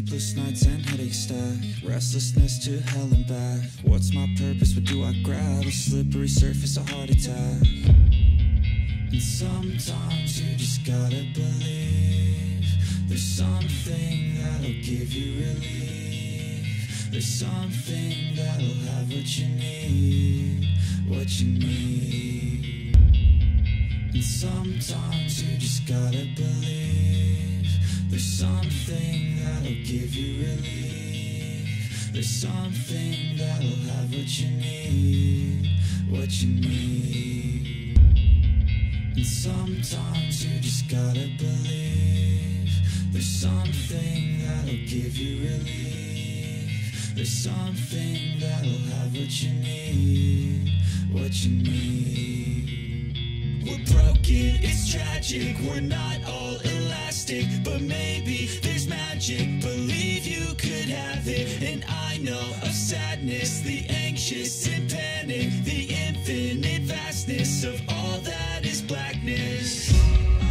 Sleepless nights and headaches stack, restlessness to hell and back. What's my purpose, what do I grab? A slippery surface, a heart attack. And sometimes you just gotta believe there's something that'll give you relief. There's something that'll have what you need, what you need. And sometimes you just gotta believe there's something that'll give you relief. There's something that'll have what you need, what you need. And sometimes you just gotta believe there's something that'll give you relief. There's something that'll have what you need, what you need. We're broken, it's tragic, we're not all elastic, but maybe there's magic. Believe you could have it. And I know of sadness, the anxious and panic, the infinite vastness of all that is blackness.